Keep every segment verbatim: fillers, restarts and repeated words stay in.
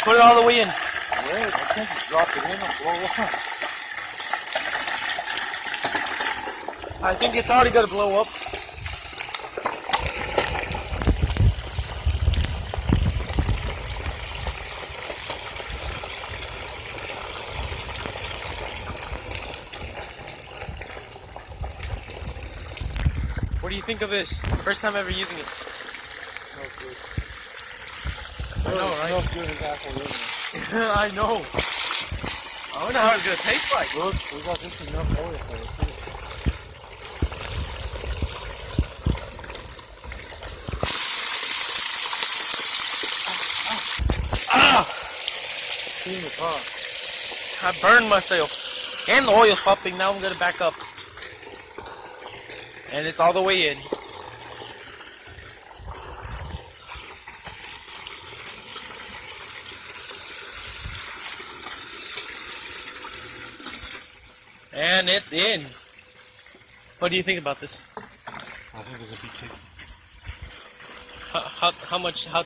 Put it all the way in. Wait, I think you drop it in and blow up. I think it's already going to blow up. What do you think of this? First time ever using it. Smells good. I know, right? Smells good as apple, doesn't it? I know. I wonder how it's going to taste like. Look, we got just enough oil for it, too. Ah! Clean the car. I burned myself. And the oil's popping. Now I'm going to back up. And it's all the way in. And it's in. What do you think about this? I think it's a big taste. How, how, how much? How?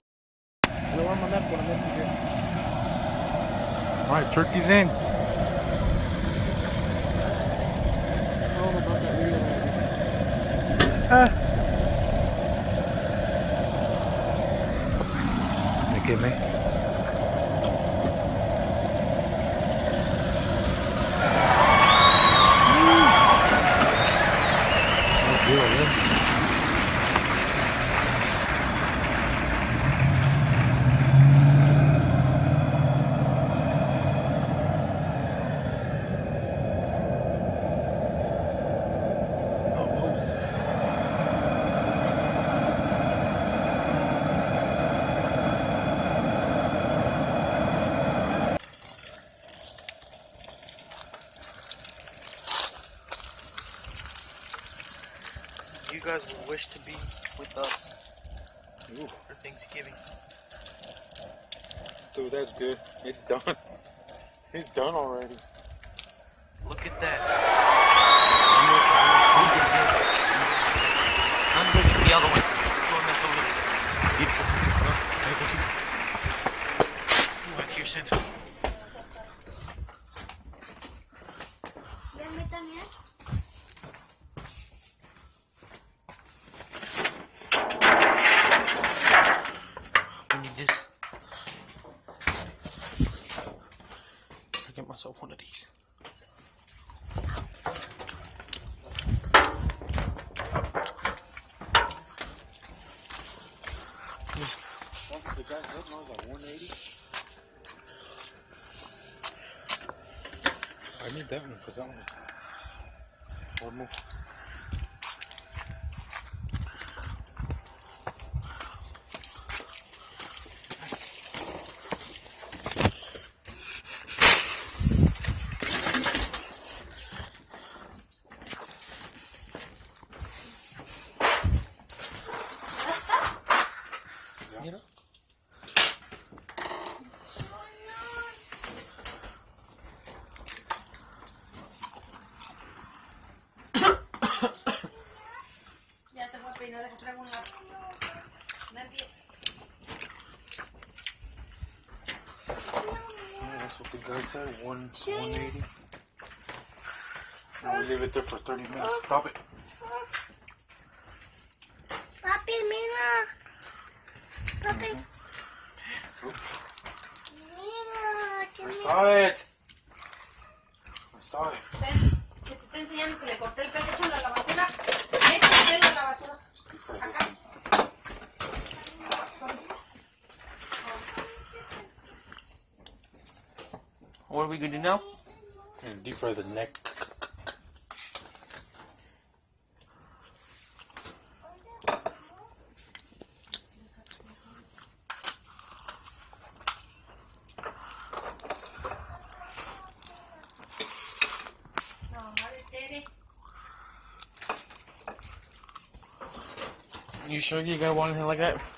Alright, turkey's in. Ah. ¿De qué me? That's good, yeah. You guys will wish to be with us Ooh. for Thanksgiving. Dude, that's good. It's done. It's done already. Look at that. I'm looking the other way. Going that over. Beautiful. Huh? Like your center. Just get myself one of these. The guy's head was like one eighty. I need that one because that one is one more. Mira. Ya te voy a peinar, deja traigo una. No empieces. Yeah, that's what the guy said. One one eighty. And we leave it there for thirty minutes. Stop it. Papi, mira. Papi. Mm-hmm. Mira, que I saw it. I saw it. Ven, que te estoy enseñando que le corté el pelo, échalo a la basura. Echa el pelo a la basura. Acá. What are we gonna do now? And deep fry the neck. You sure you got one like that?